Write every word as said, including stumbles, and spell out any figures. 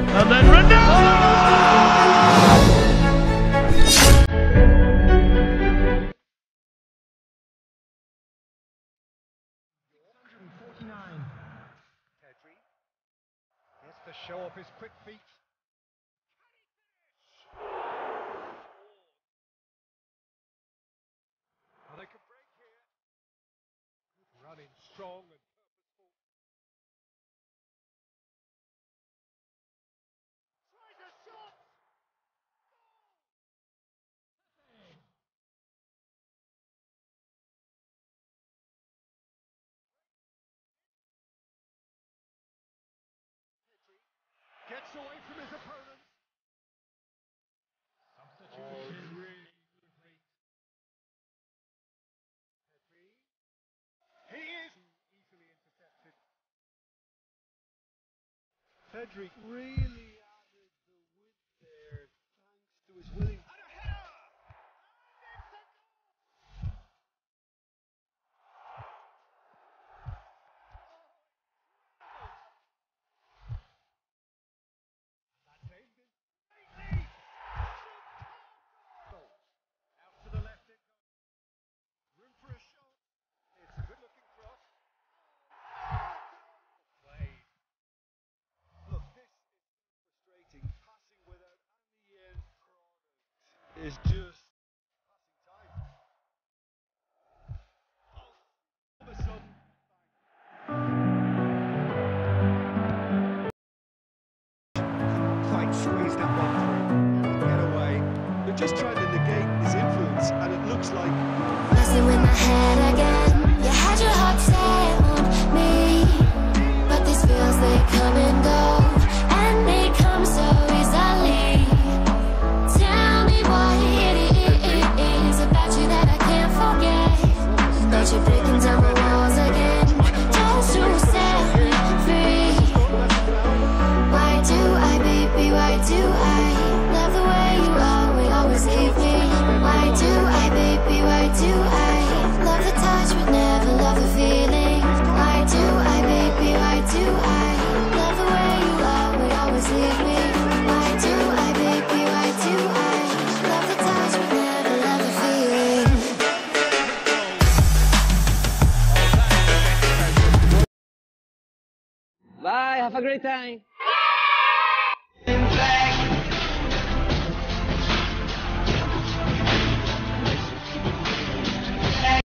And then Ronaldo! Pedri gets to show off his quick feet. Oh, they can break here. Good running, strong and purposeful. Tries a shot. Gets away from his opponent. Substitution. Oh, really good read. Pedri. He is easily intercepted. Pedri really added the width there thanks to his willing. And a header! That's aimed in. Out to the left it goes. Room for a shot. It's a good looking cross. Played. Look, this is frustrating. Passing without any end product is just passing time. All of a sudden, quite squeezed that one through. Get away. They're just trying to negate his influence, and it looks like Messing with my head again. You had your heart set on me, but these feels, they come and go, and they come so easily. Tell me what it is about you that I can't forget, that you're breaking down the walls again, just to set me free. Why do I, baby, why do I love the way you always, always leave me? Why do I, baby, why do I love the touch but never love the feeling? Why do I, baby, why do I love the way you always, always leave me? Why do I, baby, why do I love the touch but never love the feeling? Bye, have a great time.